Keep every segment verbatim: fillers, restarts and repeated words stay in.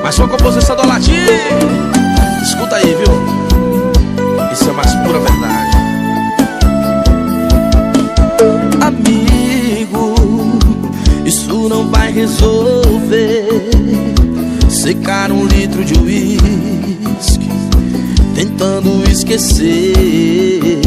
Mais uma composição do Aladim. Escuta aí, viu? Isso é mais pura verdade. Amigo, isso não vai resolver. Secar um litro de uísque tentando esquecer.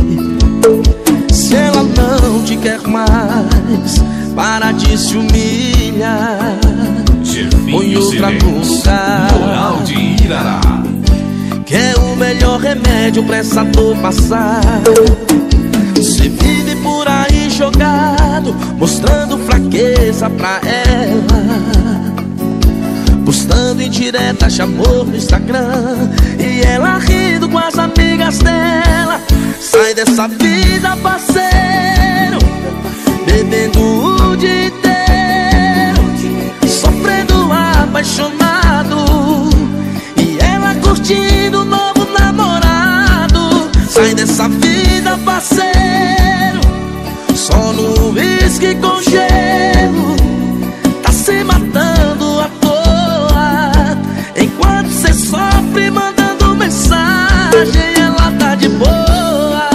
Se ela não te quer mais, para de se humilhar. Põe outra no lugar. Moral de Irará. Que é o melhor remédio pra essa dor passar. Você vive por aí jogado, mostrando fraqueza pra ela, postando indiretas de amor no Instagram, e ela rindo com as amigas dela. Sai dessa vida, parceiro, bebendo o dia inteiro, sofrendo apaixonado, e ela curtindo o novo namorado. Sai dessa vida, parceiro, só no uísque com gelo, tá se matando à toa, enquanto cê sofre mandando mensagem, ela tá de boa.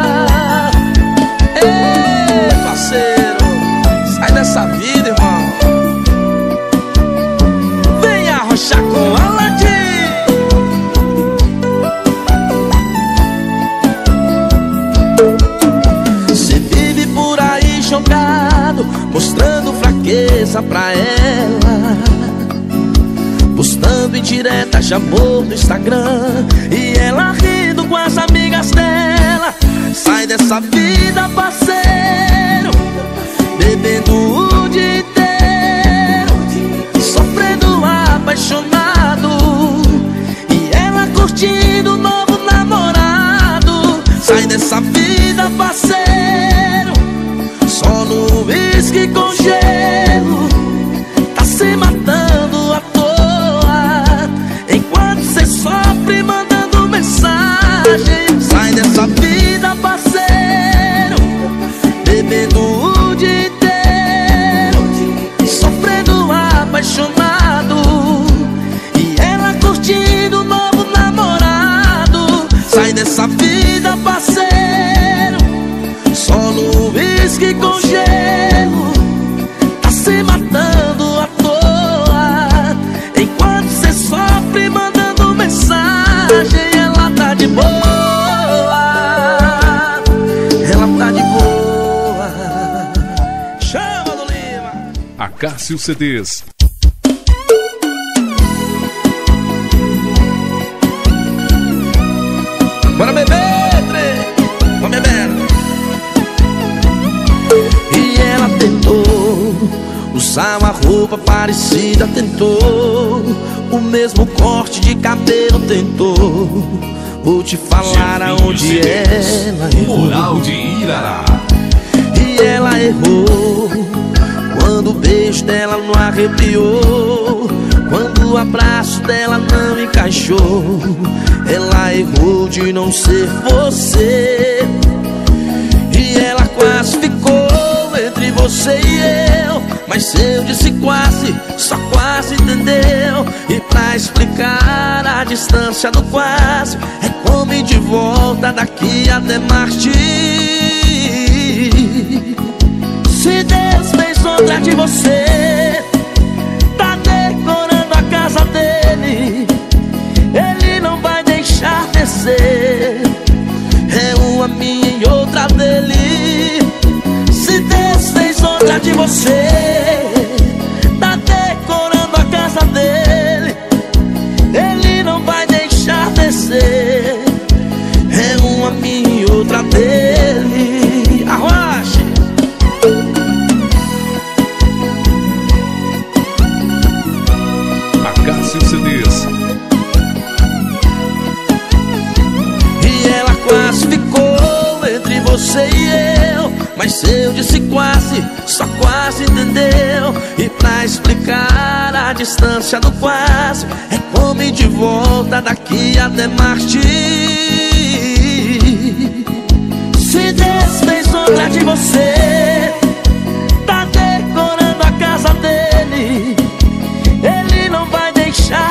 Ei, parceiro, sai dessa vida, irmão. Vem arrochar com Aladim. Cê vive por aí jogado, mostrando fraqueza pra ela, postando indiretas de amor no Instagram, e ela rindo com as amigas dela. Sai dessa vida, parceiro, bebendo o dia inteiro, sofrendo apaixonado, e ela curtindo o novo namorado. Sai dessa vida, parceiro, só no uísque com gelo, tá se matando à toa, enquanto cê sofre mandando mensagem. Sai dessa vida, parceiro, bebendo o dia inteiro, sofrendo apaixonado, e ela curtindo o novo namorado. Sai dessa vida, parceiro, só no uísque com gelo, tá se matando à toa, enquanto cê sofre mandando mensagem. Ela tá de boa, ela tá de boa. Chama do Lima. Acácio C Ds. Bora beber, trem. Vamos beber. E ela tentou usar uma roupa parecida, tentou o mesmo corte de cabelo, tentou. Vou te falar aonde ela errou. Moral de Irará. E ela errou quando o beijo dela não arrepiou, quando o abraço dela não encaixou. Ela errou de não ser você, e ela quase ficou entre você e eu. Mas eu disse quase, só quase, entendeu? E pra explicar a distância do quase, é como ir de volta daqui até Marte. Se Deus fez outra de você, tá decorando a casa dele, ele não vai deixar descer. É uma minha e outra dele. Se Deus fez outra de você, tá decorando a casa dele, ele não vai deixar descer. É uma minha e outra dele. Arrocha. Acácio C Ds. E ela quase ficou entre você e eu, mas eu disse quase, só quase, entendeu? E pra explicar a distância do quase, é como ir de volta daqui até Marte. Se Deus fez outra de você, tá decorando a casa dele, ele não vai deixar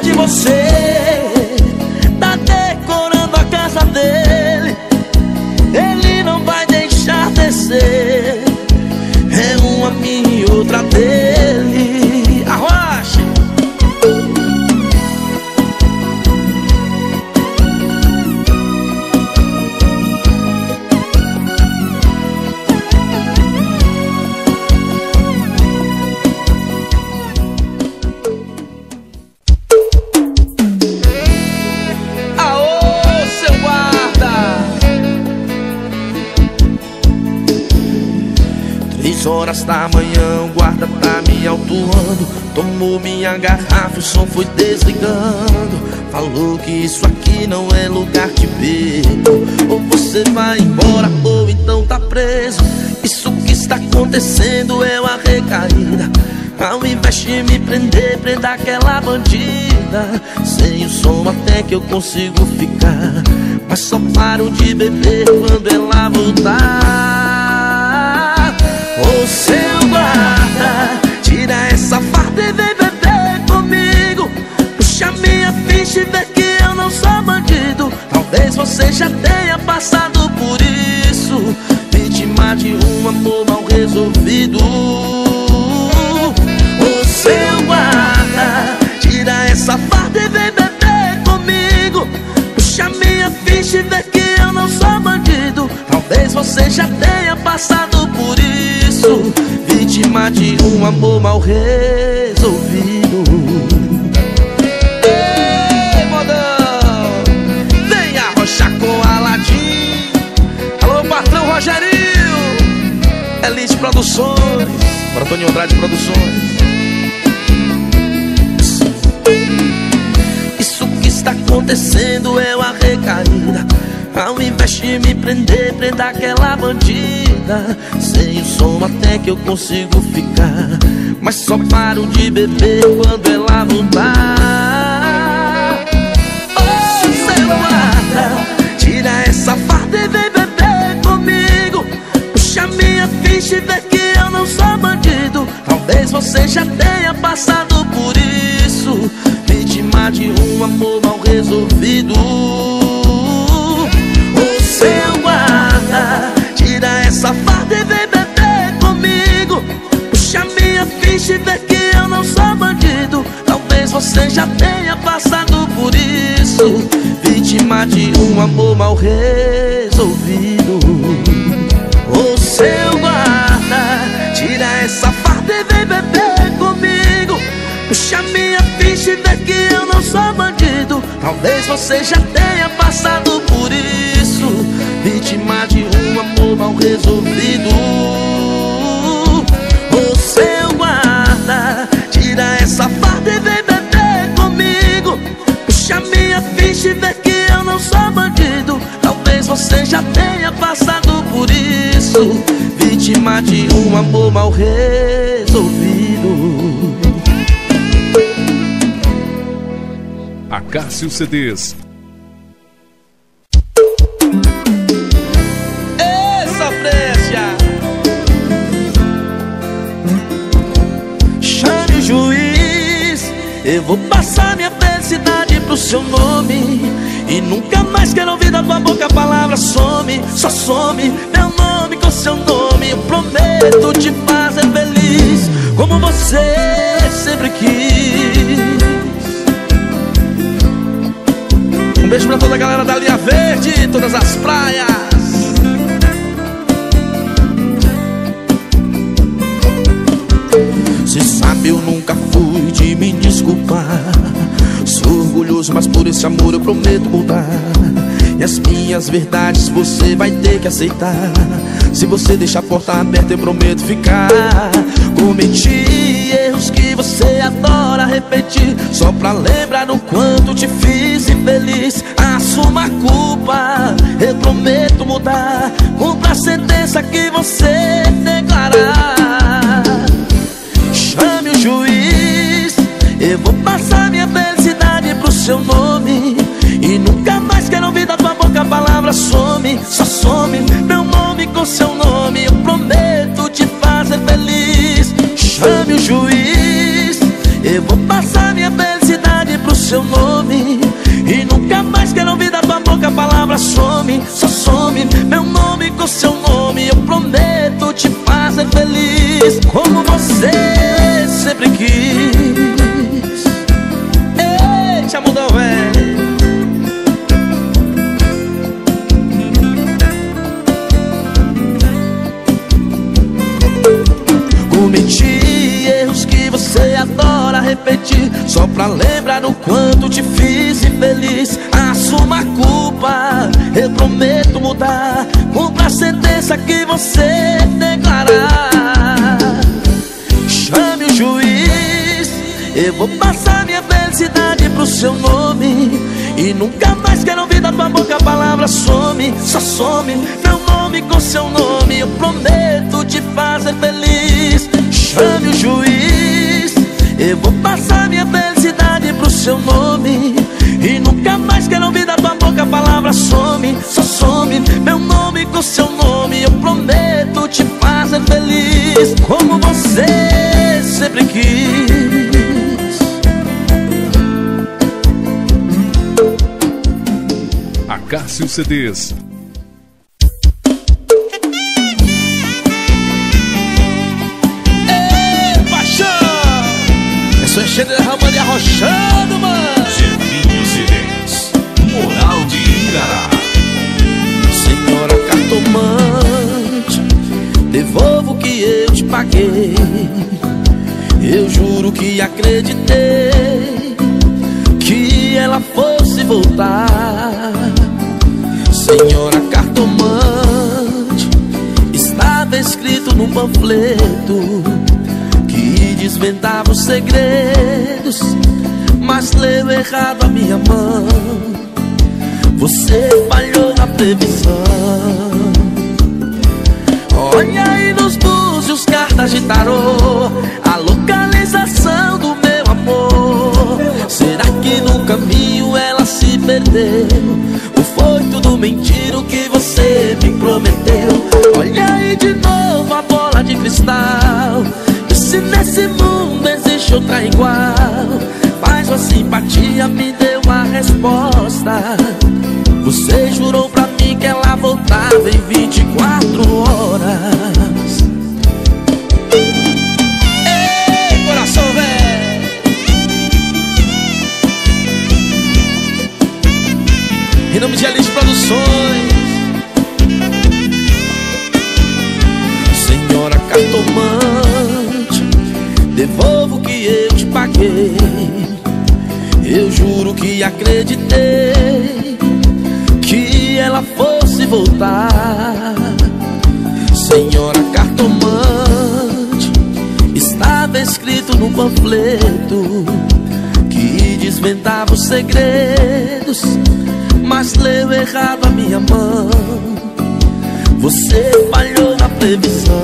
de você tá decorando a casa dele. Ele não vai deixar descer. É uma minha e outra dele. Arrocha! Horas da manhã, o guarda tá me autuando. Tomou minha garrafa, o som foi desligando. Falou que isso aqui não é lugar de bebo. Ou você vai embora, ou então tá preso. Isso que está acontecendo é uma recaída. Ao invés de me prender, prenda aquela bandida. Sem o som até que eu consigo ficar, mas só paro de beber quando ela voltar. Ô seu guarda, tira essa farda e vem beber comigo. Puxa minha ficha e vê que eu não sou bandido. Talvez você já tenha passado por isso, vítima de um amor mal resolvido. Ô seu guarda, tira essa farda e vem beber comigo. Puxa minha ficha e vê que eu não sou bandido. Talvez você já tenha passado por isso, vítima de um amor mal resolvido. Ei, modão, vem arrochar com Aladim. Alô, patrão Rogerinho, Elite Produções, para Antônio Andrade Produções. Isso que está acontecendo é uma recaída. Ao invés de me prender, prenda aquela bandida. Sem o som até que eu consigo ficar, mas só paro de beber quando ela voltar. Oh, seu guarda, tira essa farda e vem beber comigo. Puxa minha ficha e vê que eu não sou bandido. Talvez você já tenha passado por isso, vítima de um amor mal resolvido. Seu guarda, tira essa farda e vem beber comigo. Puxa minha ficha e vê que eu não sou bandido. Talvez você já tenha passado por isso, vítima de um amor mal resolvido. Ô seu guarda, tira essa farda e vem beber comigo. Puxa minha ficha e vê que eu não sou bandido. Talvez você já tenha passado por isso, vítima de um amor mal resolvido. Ô seu guarda, tira essa farda e vem beber comigo. Puxa minha ficha e vê que eu não sou bandido. Talvez você já tenha passado por isso, vítima de um amor mal resolvido. Acácio C Ds. Essa frecha, chame o juiz. Eu vou passar minha felicidade pro seu nome, e nunca mais quero ouvir da tua boca a palavra some. Só some meu nome com seu nome. Eu prometo te fazer feliz como você sempre quis. Um beijo pra toda a galera da Linha Verde, todas as praias. Cê sabe, eu nunca fui de me desculpar. Sou orgulhoso, mas por esse amor eu prometo mudar. E as minhas verdades você vai ter que aceitar. Se você deixar a porta aberta eu prometo ficar. Cometi erros que você adora repetir, só pra lembrar o quanto te fiz infeliz. Assuma a culpa, eu prometo mudar. Cumpra a sentença que você declarar. Chame o juiz, eu vou passar minha felicidade pro seu nome, e nunca mais quero ouvir da tua boca a palavra some. Só some meu nome com seu nome. Eu prometo te fazer feliz. Chame o juiz, eu vou passar minha felicidade pro seu seu nome, e nunca mais quero ouvir da tua boca a palavra some. Só some meu nome com seu nome. Eu prometo te fazer feliz como você sempre quis. Ei, chamudão, velho. Cometi erros que você adora repetir, só pra lembrar o quanto te fiz infeliz. Assuma a culpa, eu prometo mudar, cumpra a sentença que você declarar. Chame o juiz, eu vou passar minha felicidade pro seu nome, e nunca mais quero ouvir da tua boca a palavra some. Só some meu nome com seu nome. Eu prometo te fazer feliz. Chame o juiz, eu vou passar minha felicidade pro seu nome, e nunca mais quero ouvir da tua boca a palavra some. Só some meu nome com seu nome. Eu prometo te fazer feliz como você sempre quis. Acácio C Ds. Tô enchendo, derramando e arrochando, mano. Jefinho C Ds, Moral de Irará. Senhora cartomante, devolvo o que eu te paguei. Eu juro que acreditei que ela fosse voltar. Senhora cartomante, estava escrito no panfleto que desvendava os segredos, mas leu errado a minha mão. Você falhou na previsão. Olha aí nos búzios, cartas de tarô, a localização do meu amor. Será que no caminho ela se perdeu, ou foi tudo mentira o que você me prometeu? Olha aí de novo a bola de cristal, se nesse mundo existe outra igual. Faz uma simpatia, me deu uma resposta. Você jurou pra mim que ela voltava em vinte e quatro horas. Ei, coração velho. Em nome de Alice Produções, Senhora cartomante, devolvo o que eu te paguei. Eu juro que acreditei que ela fosse voltar. Senhora cartomante, estava escrito no panfleto que desvendava os segredos, mas leu errado a minha mão. Você falhou na previsão.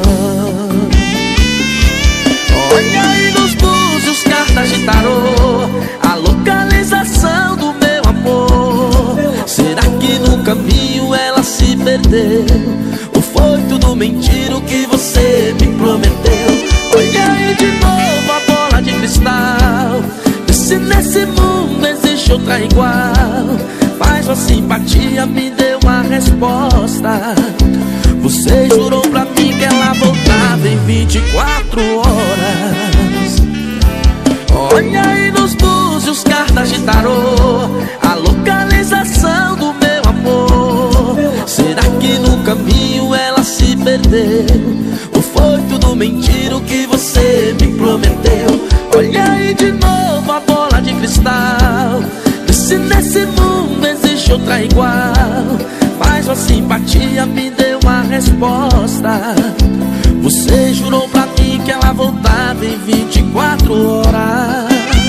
Olha aí nos búzios, cartas de tarô, a localização do meu amor. Será que no caminho ela se perdeu, ou foi tudo mentira o que você me prometeu? Olha aí de novo a bola de cristal, vê se nesse mundo existe outra igual. Faz uma simpatia, me deu uma resposta. Você jurou pra mim que ela voltava em vinte e quatro horas. Olha aí nos búzios, cartas de tarô, a localização do meu amor. Será que no caminho ela se perdeu, ou foi tudo mentira o que você me prometeu? Olha aí de novo a bola de cristal, vê se nesse mundo existe outra igual. Faz uma simpatia, me deu uma resposta. Você jurou pra mim que ela voltava em vinte e quatro horas.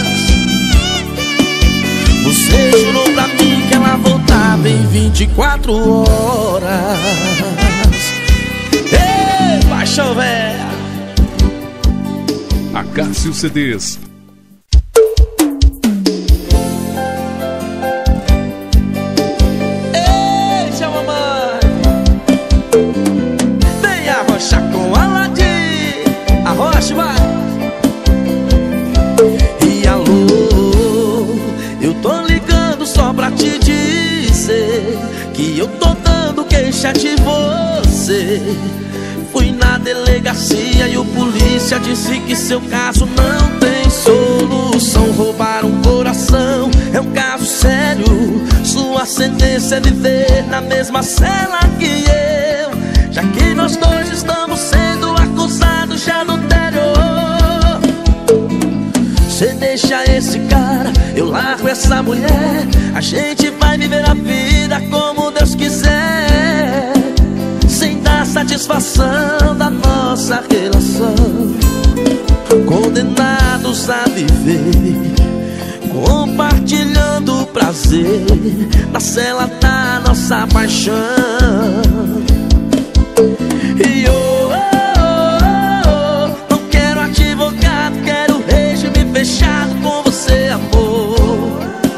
Você jurou pra mim que ela voltava em vinte e quatro horas. Ei, paixão velha. Acácio C Ds. que eu tô dando queixa de você. Fui na delegacia e o polícia disse que seu caso não tem solução. Roubar um coração é um caso sério. Sua sentença é viver na mesma cela que eu, já que nós dois estamos sendo acusados de adultério. Cê deixa esse cara, eu largo essa mulher. A gente vai viver a vida como Deus quiser, sem dar satisfação da nossa relação. Condenados a viver, compartilhando o prazer na cela da nossa paixão. E eu fechado com você, amor.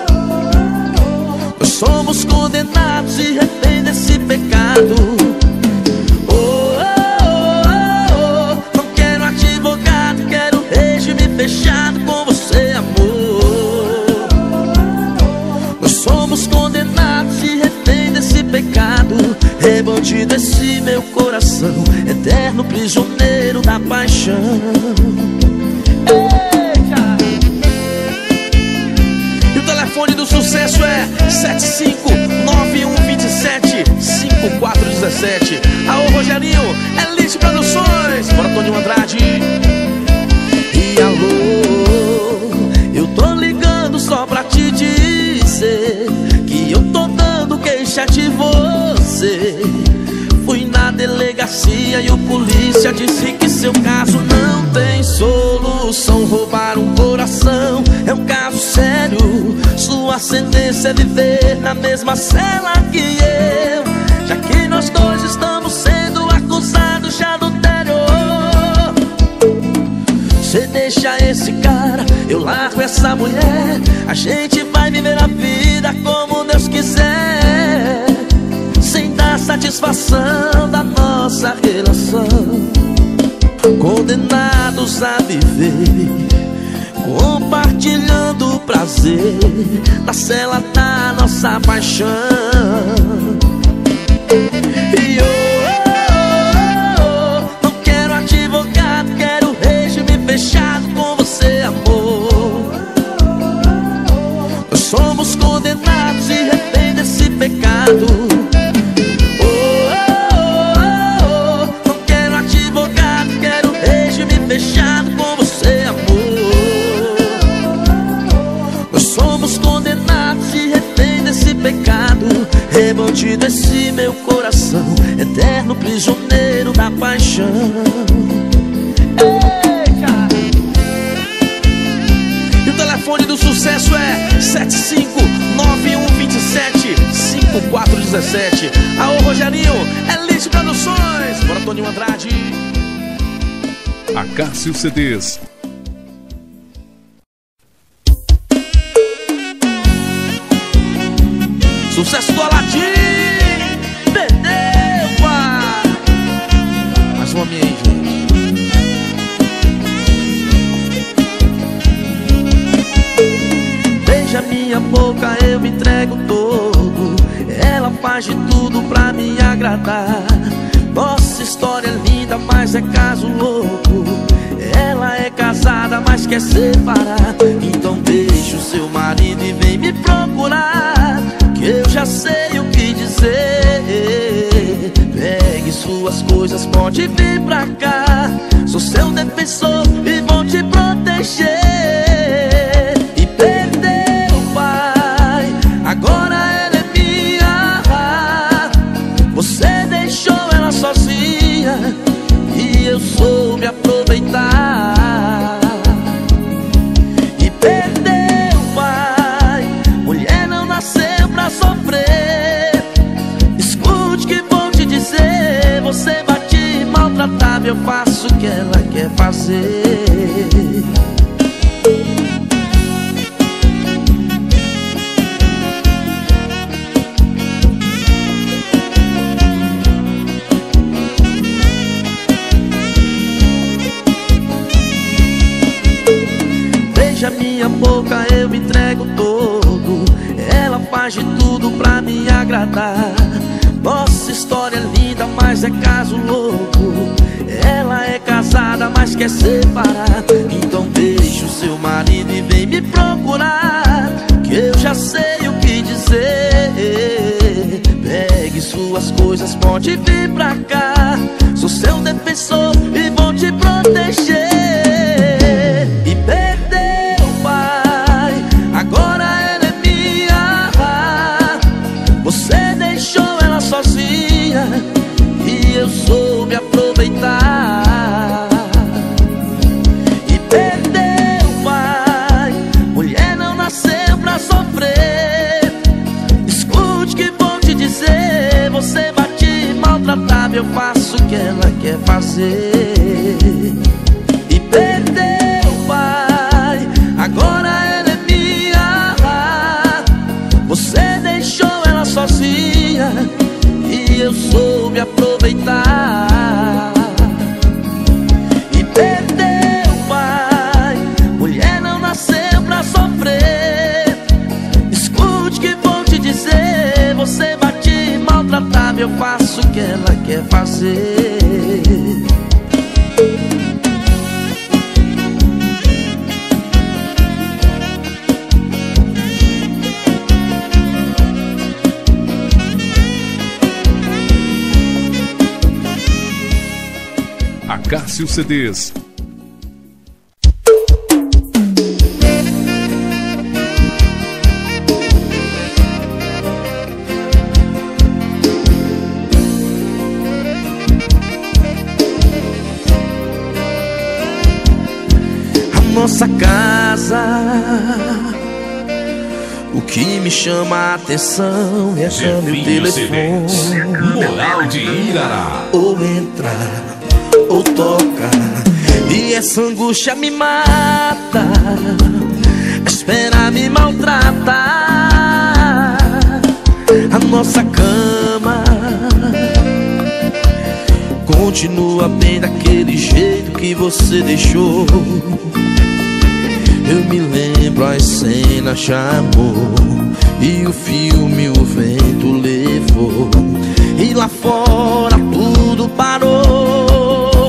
Nós somos condenados e refém desse pecado. Oh, oh, oh, oh. Não quero advogado, quero regime fechado com você, amor. Nós somos condenados e refém desse pecado. É bandido esse meu coração, eterno prisioneiro da paixão. O telefone do sucesso é sete cinco nove um dois sete cinco quatro um sete. Alô, Rogerinho, Elite Produções, bora Toninho Andrade. E alô, eu tô ligando só pra te dizer que eu tô dando queixa de você. Fui na delegacia e o polícia disse que seu caso não tem solução. Roubar um coração é um caso sério. Sua sentença é viver na mesma cela que eu, já que nós dois estamos sendo acusados de adultério. Cê deixa esse cara, eu largo essa mulher. A gente vai viver a vida como Deus quiser, sem dar satisfação da nossa relação. Condenados a viver, compartilhando o prazer na cela da nossa paixão. E oh, oh, oh, não quero advogado, quero regime fechado com você, amor. Nós somos condenados e refém desse pecado. Fechado com você, amor. Nós somos condenados e refém desse pecado. É bandido esse meu coração, eterno prisioneiro da paixão. Eita! E o telefone do sucesso é sete cinco nove um dois sete cinco quatro um sete. Alô, Rogerinho, Elite Produções, bora Toninho Andrade. Acácio C Ds. Sucesso do Aladim, perdeu, pai. Mais uma minha aí, gente. Beija minha boca, eu me entrego todo. Ela faz de tudo pra me agradar. Nossa história é linda, mas é caso louco. Ela é casada, mas quer separar. Então deixa o seu marido e vem me procurar, que eu já sei o que dizer. Pegue suas coisas, pode vir pra cá. Sou seu defensor e vou te proteger. E perdeu o pai, agora ela é minha. Você deixou ela sozinha e eu soube aproveitar. E perdeu o pai, mulher não nasceu pra sofrer. Escute o que vou te dizer, você vai te maltratar, eu faço o que ela quer fazer. Beija minha boca, eu me entrego todo. Ela faz faz de tudo pra me agradar. Nossa história é linda, mas é caso louco. Ela é casada, mas quer separar. Então deixa o seu marido e vem me procurar, que eu já sei o que dizer. Pegue suas coisas, pode vir pra cá. Sou seu defensor e vou te proteger. E perdeu o pai, agora ela é minha. Você deixou ela sozinha e eu soube aproveitar. E perdeu o pai, mulher não nasceu pra sofrer. Escute que vou te dizer, você bate maltratável, eu faço o que ela quer fazer. E perdeu o pai, agora ela é minha. Você deixou ela sozinha e eu soube aproveitar. E perdeu o pai, mulher não nasceu pra sofrer. Escute que vou te dizer, você bate maltratável, eu faço o que ela quer fazer. Cássio C Ds. A nossa casa, o que me chama a atenção é a cama e o telefone. Moral de Irará. Ou entrar ou toca, e essa angústia me mata. A espera me maltrata. A nossa cama continua bem daquele jeito que você deixou. Eu me lembro as cenas de amor e o filme o vento levou. E lá fora tudo parou.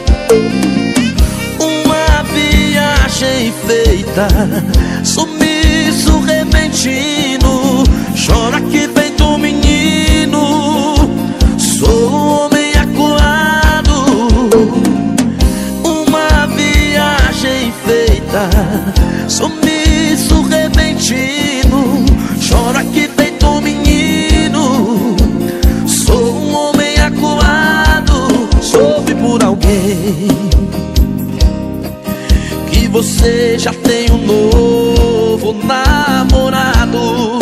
Uma viagem feita, sumiço repentino. Chora que feito um menino, sou um homem acuado. Uma viagem feita, sumiço repentino. Chora que feito um menino, sou um homem acuado. Soube por alguém que você já tem um novo namorado.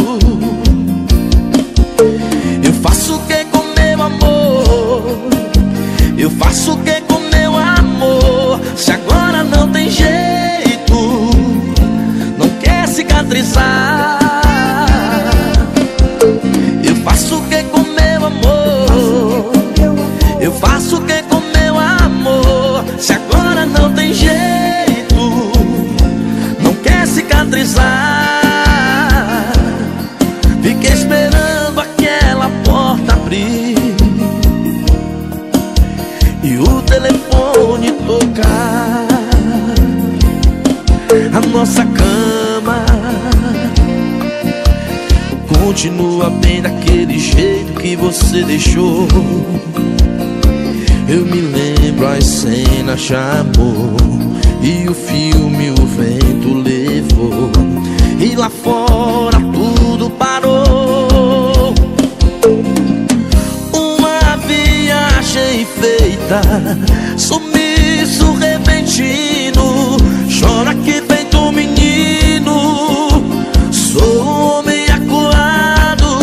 Eu faço o que com meu amor? Eu faço o que com meu amor? Se agora não tem jeito, não quer cicatrizar. Eu faço o que com meu amor? Eu faço o que com meu amor? Se agora não tem jeito, não quer cicatrizar. Fiquei esperando aquela porta abrir e o telefone tocar. A nossa cama continua bem daquele jeito que você deixou. Eu me lembro as cenas de amor e o filme o vento levou. E lá fora tudo parou. Uma viagem feita, sumiço repentino. Chora que feito um menino, sou um homem acuado.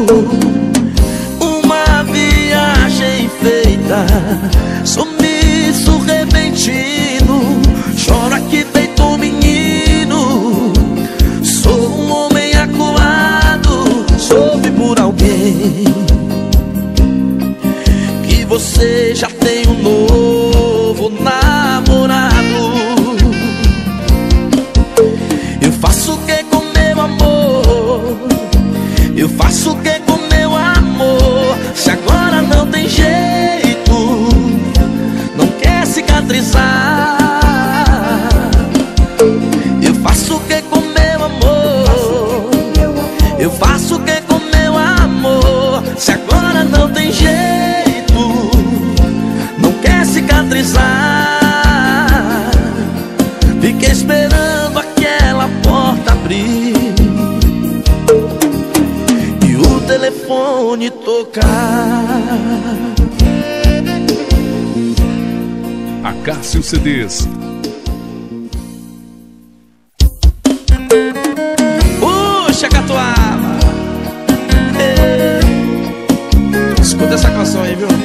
Uma viagem feita, sumiço repentino. Chora que feito um menino, sou um homem acuado. Soube por alguém que você já tem um novo namorado. Eu faço o que com meu amor? Eu faço o que com meu amor? Se agora não tem jeito, não quer cicatrizar. Eu faço o que com meu amor? Eu faço o que com meu amor? Se agora não tem jeito, não quer cicatrizar. Fiquei esperando aquela porta abrir e o telefone tocar. Acácio C Ds. Puxa, Catuaba. Ei. Escuta essa canção aí, viu?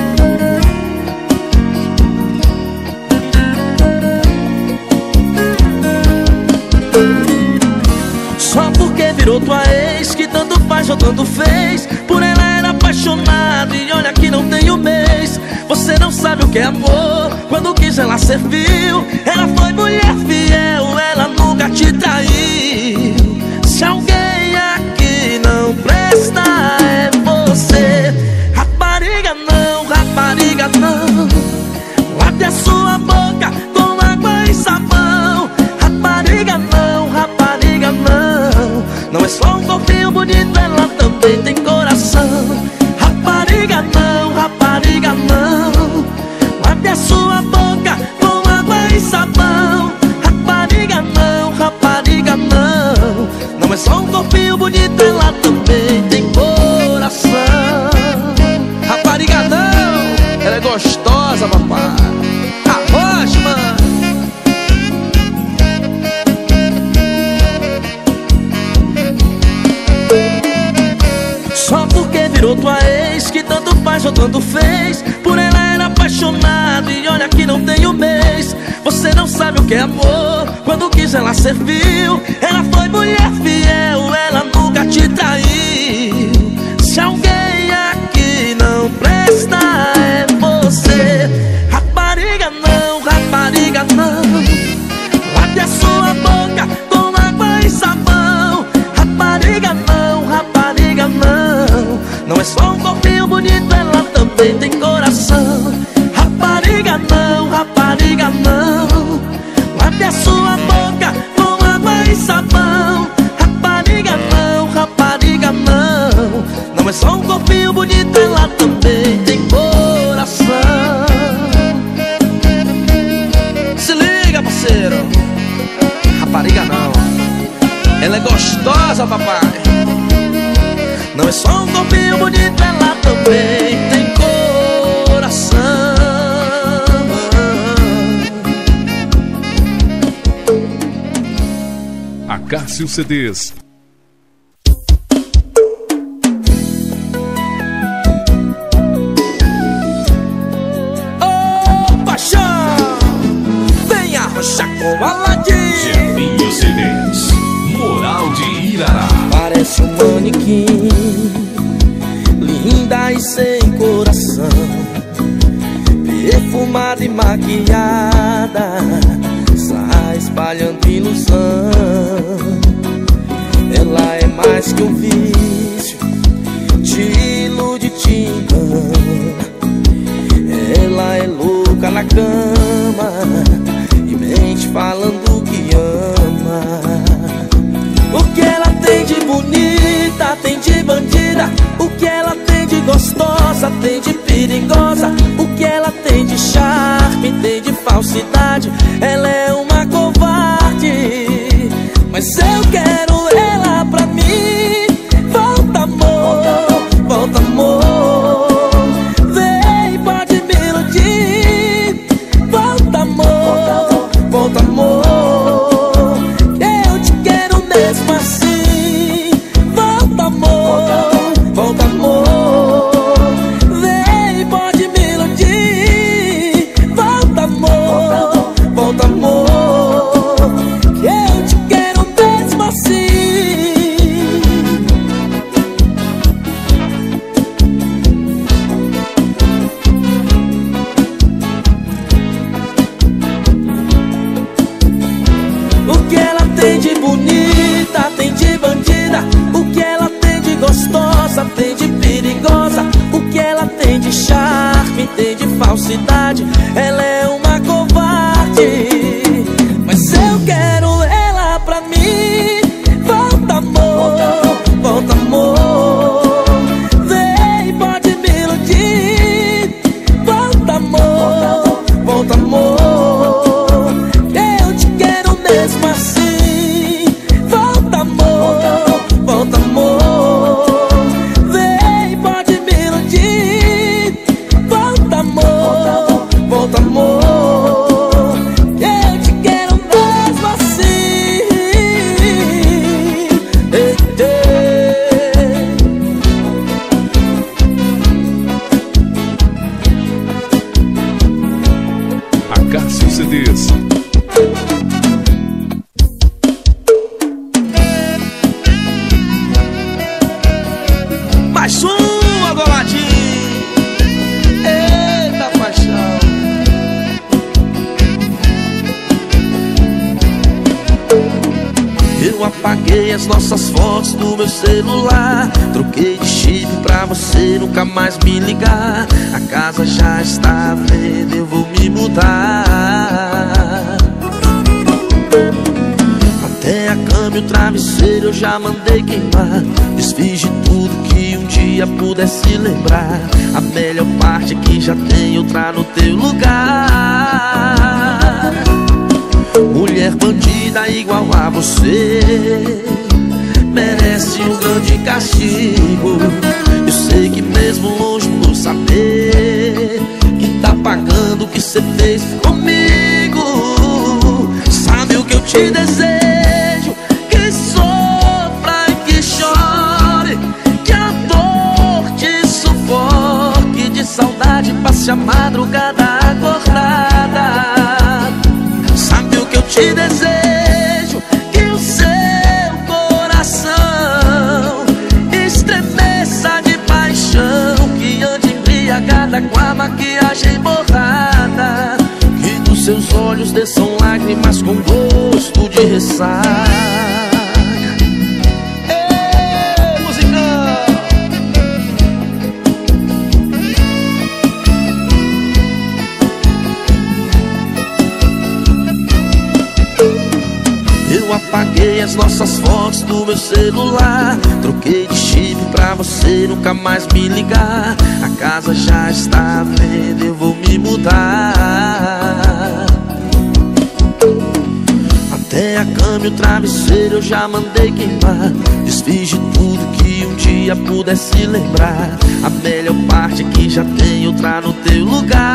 Só porque virou tua ex, que tanto faz ou tanto fez. Por ela era apaixonado e olha que não tem um mês. Você não sabe o que é amor, quando quis ela serviu. Ela foi mulher fiel, ela nunca te traiu. Se alguém aqui não presta é você. Rapariga não, rapariga não, lave a sua boca com água e sabão. Rapariga não, rapariga não, não é só um corpinho bonito, ela também tem coração. Rapariga não, rapariga não, lave a sua boca com água e sabão. Rapariga não, rapariga não, não é só um corpinho bonito, ela também tem coração. Rapariga não, ela é gostosa, papai. Arroz, mano. Só porque virou tua ex, que tanto faz ou tanto fez. Por ela era apaixonado e olha que não tem um mês. Você não sabe o que é amor, quando quis ela serviu. Ela foi mulher fiel, ela nunca te traiu. Se alguém aqui não presta é você. Rapariga não, rapariga não, lave a sua boca com água e sabão. Rapariga não, rapariga não, não é só um corpinho bonito, ela também tem coração. Rapariga não, rapariga não, lave a sua boca com água e sabão. Rapariga não, rapariga não, não é só um corpinho bonito, ela também tem coração. Se liga, parceiro. Rapariga não, ela é gostosa, papai. Não é só um corpinho bonito, ela também tem coração. Acácio C Ds. Ô, paixão, vem arrochar com a ladinha. Jefinho C Ds. Moral de Irará. Parece um manequim, linda e sem coração, perfumada e maquiada, sai espalhando ilusão. Ela é mais que um vício, te ilude, te engana. Ela é louca na cama e mente falando que ama. O que ela tem de bonita, tem de bandida. O que ela tem de gostosa, tem de perigosa. O que ela tem de charme, tem de falsidade. Ela é uma covarde, mas eu quero ela pra mim. Volta, amor, volta, amor. Vem, pode me iludir. falsidade, ela é uma covarde. Mas eu quero ela pra mim. Volta amor, volta amor, vem, pode me iludir. Volta amor, volta amor, eu te quero mesmo assim. Volta amor, volta amor, vem, pode me iludir. Volta amor, volta amor, eu te quero mesmo assim. Ei, ei. Acácio C Ds. Mais um agoladinho. Eita paixão. Eu apaguei as nossas fotos do meu celular. Troquei de chip pra você nunca mais me ligar. A casa já está à venda, eu vou me mudar. Até a cama e o travesseiro eu já mandei queimar. Desfiz de tudo que um dia pudesse lembrar. A melhor parte é que já tem outra no teu lugar. Mulher bandida igual a você merece um grande castigo. Eu sei que mesmo longe por saber que tá pagando o que cê fez comigo. Sabe o que eu te desejo? Que sofra e que chore, que a dor te sufoque, de saudade passe a madrugada acordada. Sabe o que eu te desejo? Que o seu coração estremeça de paixão, que ande embriagada com a maquiagem borrada, que dos seus olhos desçam lágrimas com gosto de ressaca. Ei, musicão. Eu apaguei as nossas fotos do meu celular. Troquei de chip pra você nunca mais me ligar. A casa já está à venda, eu vou me mudar. Até a cama e o travesseiro eu já mandei queimar. Desfiz de tudo que um dia pudesse lembrar. A melhor parte é que já tem outra no teu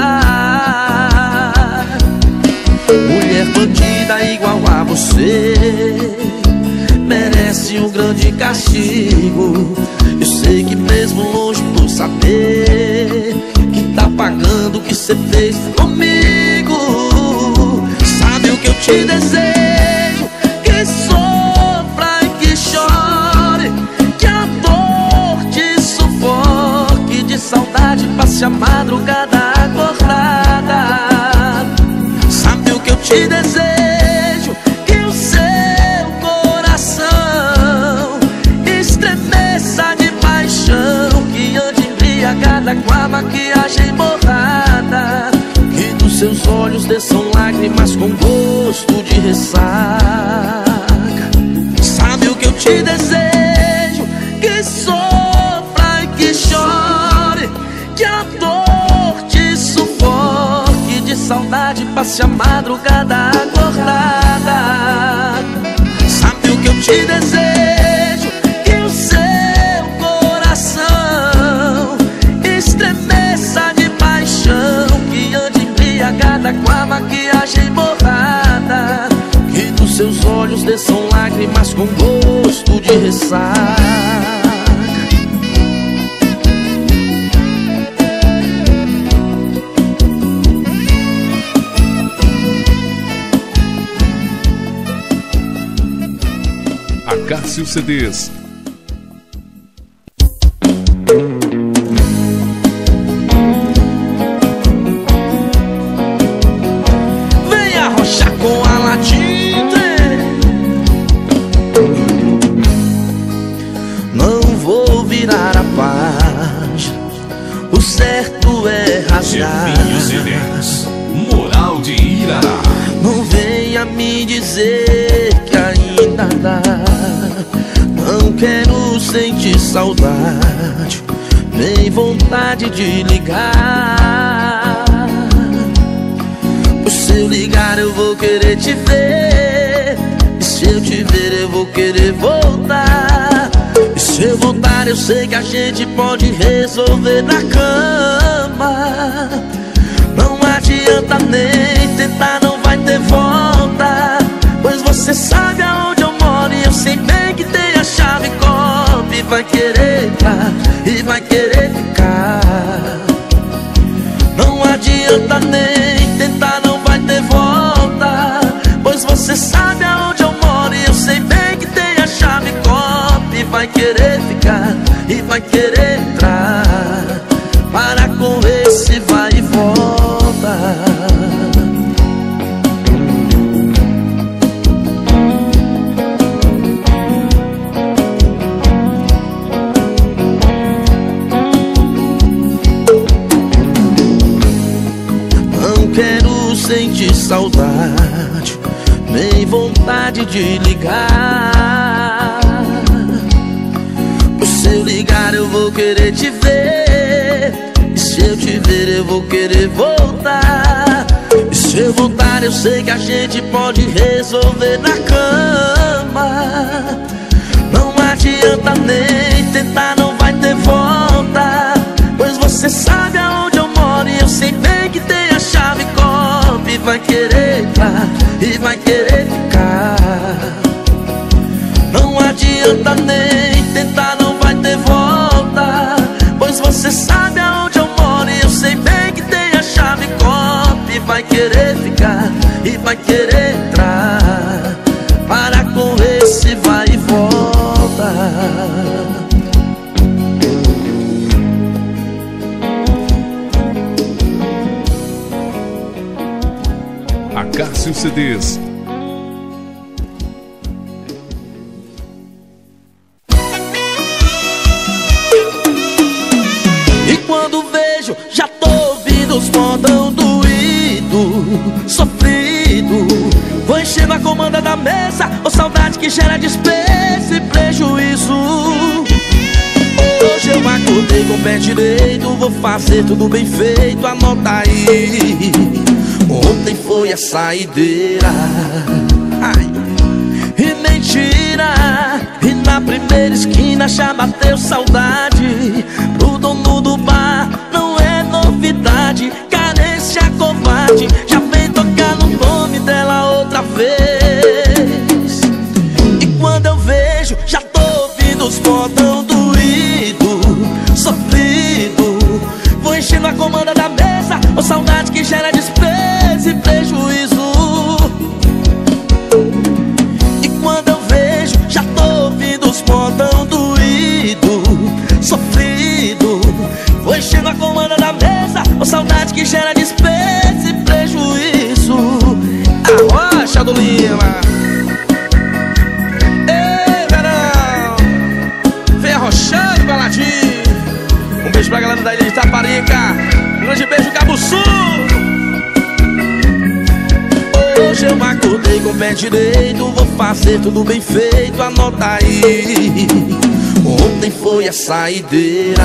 lugar. Mulher bandida igual a você merece um grande castigo. Eu sei que mesmo longe por saber que tá pagando o que cê fez comigo. Sabe o que eu te desejo? Que sofra e que chore, que a dor te sufoque, de saudade passe a madrugada acordada. Sabe o que eu te desejo? Que o seu coração estremeça de paixão, que ande embriagada com a maquiagem borrada, que dos seus olhos desçam lágrimas com gosto de ressaca. Sabe o que eu te desejo? Que sofra e que chore, que a dor te sufoque, de saudade passe a madrugada acordada. Sabe o que eu te desejo? Que o seu coração estremeça de paixão, que ande embriagada com a maquiagem borrada, que dos seus olhos desçam lágrimas com gosto de ressaca. Acácio C Ds. Vem arrochar com a latita. Não vou virar a página. O certo é rasgar. Jefinho C Ds, Moral de Irará. Não venha me dizer que ainda dá. Não quero sentir saudade, nem vontade de ligar. Pois se eu ligar eu vou querer te ver, e se eu te ver eu vou querer voltar. E se eu voltar eu sei que a gente pode resolver na cama. Não adianta nem tentar, não vai ter volta. Pois você sabe aonde eu moro e eu sei bem que tem a chave copa. E vai querer entrar e vai querer ficar. Não adianta nem tentar, não vai ter volta. Pois você sabe aonde eu moro e eu sei bem que tem a chave copa. E vai querer ficar e vai querer entrar. Para com esse vai e volta. Não quero sentir saudade, nem vontade de ligar. Pois se eu ligar eu vou querer te ver, e se eu te ver eu vou querer voltar. E se eu voltar eu sei que a gente pode resolver na cama. Não adianta nem tentar, não vai ter volta. Pois você sabe aonde eu moro e eu sei bem que tem a chave copa. E vai querer entrar e vai querer ficar. Não adianta nem tentar, não vai ter volta. Pois você sabe aonde eu moro e eu sei bem que tem a chave copa. E vai querer ficar e vai querer entrar. Para com esse vai e volta. Acácio C Ds. E quando vejo, já tô ouvindo os modão doído, sofrido. Vou enchendo a comanda da mesa, ô saudade que gera despesa e prejuízo. Hoje eu acordei com o pé direito, vou fazer tudo bem feito, anota aí. Ontem foi a saideira, ai, e mentira. E na primeira esquina já bateu saudade. Pro dono do bar não é novidade, carência covarde, já vem tocar no nome dela outra vez. E quando eu vejo, já tô ouvindo os botão doído, sofrido. Vou enchendo a comanda da mesa, ô saudade que gera despesa e prejuízo. E quando eu vejo, já tô ouvindo os modão doído, sofrido. Vou enchendo a comanda da mesa, ô saudade que gera despesa e prejuízo. A rocha do Lima. Ei, verão, vem arrochando, baladinho. Um beijo pra galera da ilha de Itaparica. Um grande beijo, Cabo Sul. Hoje eu acordei com o pé direito, vou fazer tudo bem feito, anota aí. Ontem foi a saideira,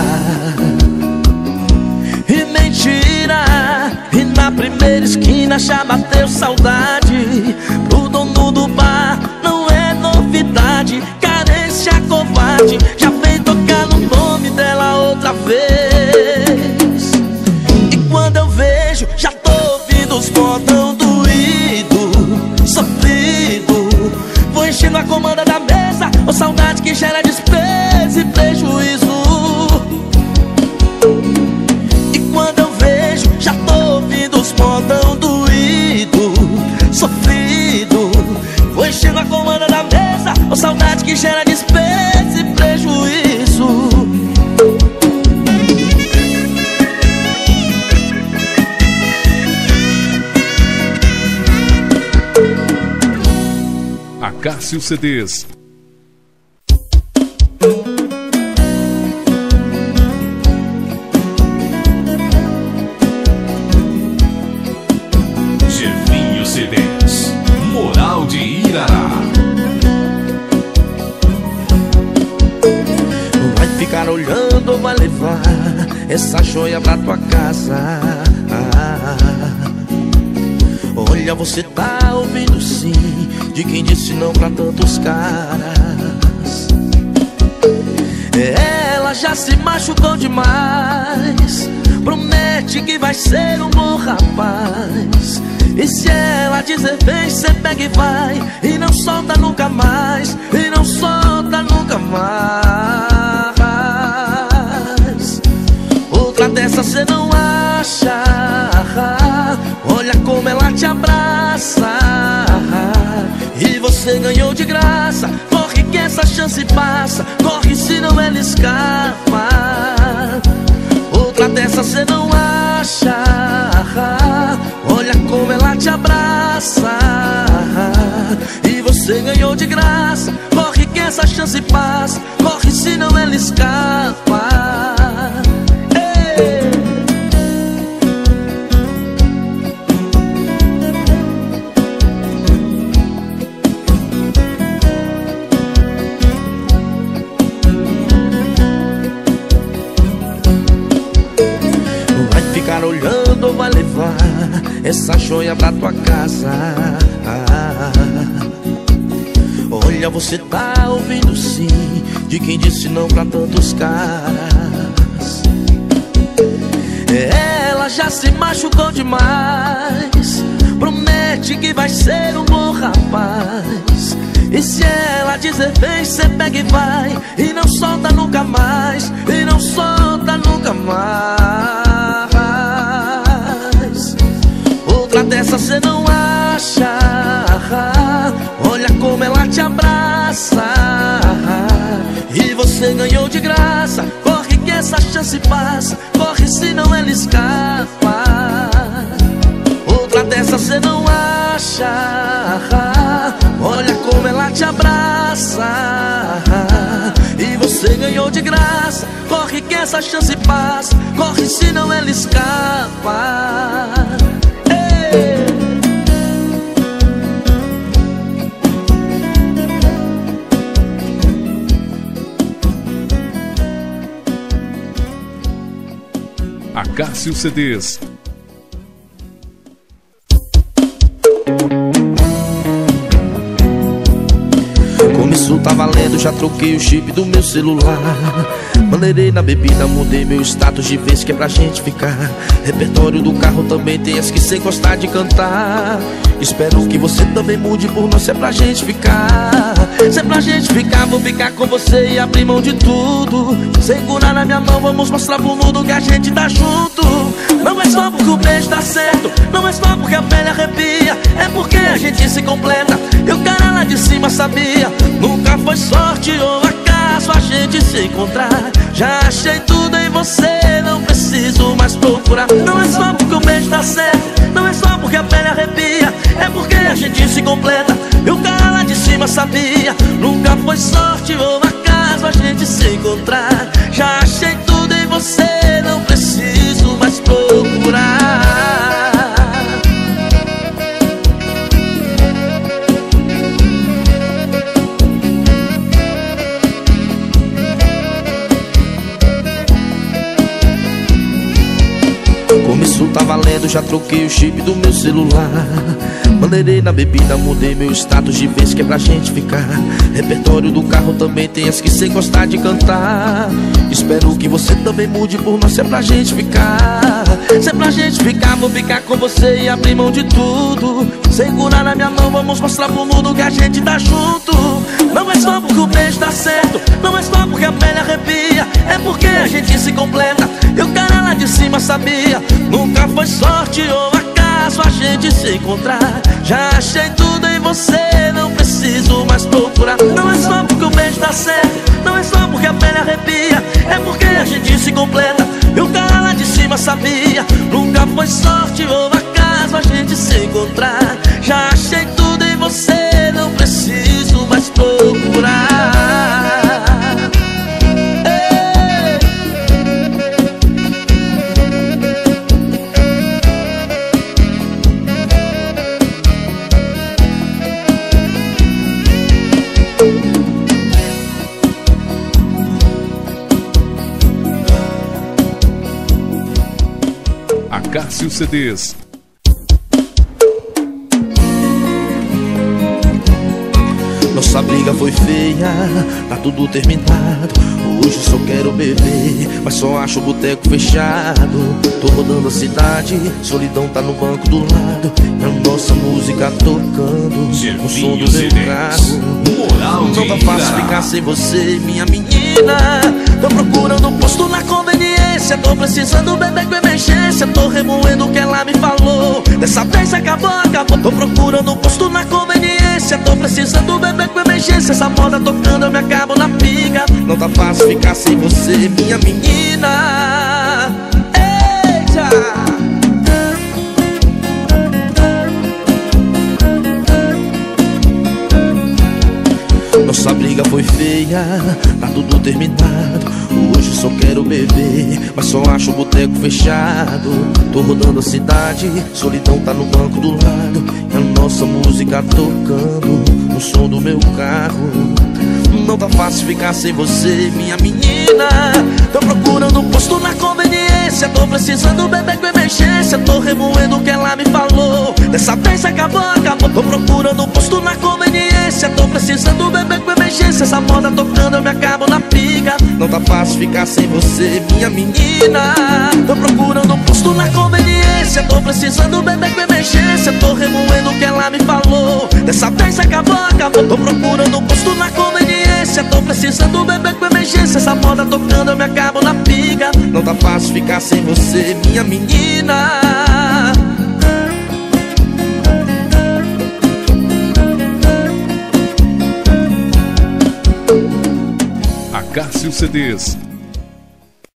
e mentira. E na primeira esquina já bateu saudade. Pro dono do bar não é novidade, carência covarde, já vem tocar no nome dela outra vez. E quando eu vejo, já tô ouvindo os botão doído, sofrido. Vou enchendo a comanda da mesa, ô saudade que gera despesa e prejuízo. E quando eu vejo, já tô ouvindo os botão doído, sofrido. Vou enchendo a comanda da mesa, ô saudade que gera despesa e prejuízo. Acácio C Ds. ficar olhando ou vai levar essa joia pra tua casa? Olha, você tá ouvindo sim de quem disse não pra tantos caras. Ela já se machucou demais, promete que vai ser um bom rapaz. E se ela dizer vem, cê pega e vai, e não solta nunca mais, e não solta nunca mais. Outra dessa cê não acha. Olha como ela te abraça, e você ganhou de graça. Corre que essa chance passa, corre senão ela escapa. Outra dessa cê não acha. Olha como ela te abraça, e você ganhou de graça. Corre que essa chance passa, corre senão ela escapa. Ei! Vai ficar olhando ou vai levar essa joia pra tua casa? Olha, você tá ouvindo sim de quem disse não pra tantos caras. Ela já se machucou demais, promete que vai ser um bom rapaz. E se ela dizer vem, cê pega e vai, e não solta nunca mais, e não solta nunca mais. Outra dessa cê não acha. Olha como ela te abraça, e você ganhou de graça. Corre que essa chance passa, corre senão ela escapa. Outra dessa cê não acha. Olha como ela te abraça, e você ganhou de graça. Corre que essa chance passa, corre senão ela escapa. Ei! Acácio C Ds. Como isso tá valendo, já troquei o chip do meu celular. Maneirei na bebida, mudei meu status de vez que é pra gente ficar. Repertório do carro também tem as que cê gostar de cantar. Espero que você também mude por nós, se é pra gente ficar. Se é pra gente ficar, vou ficar com você e abrir mão de tudo. Segurar na minha mão, vamos mostrar pro mundo que a gente tá junto. Não é só porque o beijo tá certo, não é só porque a pele arrepia, é porque a gente se completa. E o cara lá de cima sabia, nunca foi sorte ou acaso a gente se encontrar. Já achei tudo em você, não preciso mais procurar. Não é só porque o beijo tá certo, não é só porque a pele arrepia, é porque a gente se completa. E o cara lá de cima sabia, nunca foi sorte ou acaso a gente se encontrar. Já achei tudo em você, não preciso mais procurar. Como isso tá valendo, já troquei o chip do meu celular. Maneirei na bebida, mudei meu status de vez que é pra gente ficar. Repertório do carro também tem as que cê gostar de cantar. Espero que você também mude por nós, se é pra gente ficar. Se é pra gente ficar, vou ficar com você e abrir mão de tudo. Segurar na minha mão, vamos mostrar pro mundo que a gente tá junto. Não é só porque o beijo tá certo, não é só porque a pele arrepia, é porque a gente se completa. E o cara lá de cima sabia, nunca foi sorte ou acaso a gente se encontrar. Já achei tudo em você, não preciso mais procurar. Não é só porque o beijo tá certo, não é só porque a pele arrepia, é porque a gente se completa. E o cara lá de cima sabia, nunca foi sorte ou acaso a gente se encontrar. Já achei tudo em você, não preciso mais procurar. Acácio C Ds. Nossa briga foi feia, tá tudo terminado. Hoje só quero beber, mas só acho o boteco fechado. Tô rodando a cidade, solidão tá no banco do lado. E a nossa música tocando no som do meu carro. Não tá fácil ficar sem você, minha menina. Tô procurando um posto na conveniência. Tô precisando beber com emergência. Tô remoendo o que ela me falou. Dessa vez acabou, acabou. Tô procurando um posto na conveniência. Tô precisando beber com emergência. Essa moda tocando eu me acabo na pica. Não tá fácil ficar sem você, minha menina. Eita! Nossa briga foi feia, tá tudo terminado. Hoje só quero beber, mas só acho o boteco fechado. Tô rodando a cidade, solidão tá no banco do lado. E a nossa música tocando no som do meu carro. Não tá fácil ficar sem você, minha menina. Tô procurando um posto na conveniência. Tô precisando beber com emergência. Tô remoendo o que ela me falou. Dessa vez acabou, acabou. Tô procurando um posto na conveniência. Tô precisando beber com emergência. Essa moda tocando eu me acabo na pica. Não tá fácil ficar sem você, minha menina. Tô procurando um posto na conveniência. Tô precisando beber com emergência. Tô remoendo o que ela me falou. Dessa vez acabou, acabou. Tô procurando um posto na conveniência. Tô precisando beber com emergência. Essa moda tocando eu me acabo na pica. Não tá fácil ficar sem você, minha menina. Acácio C Ds.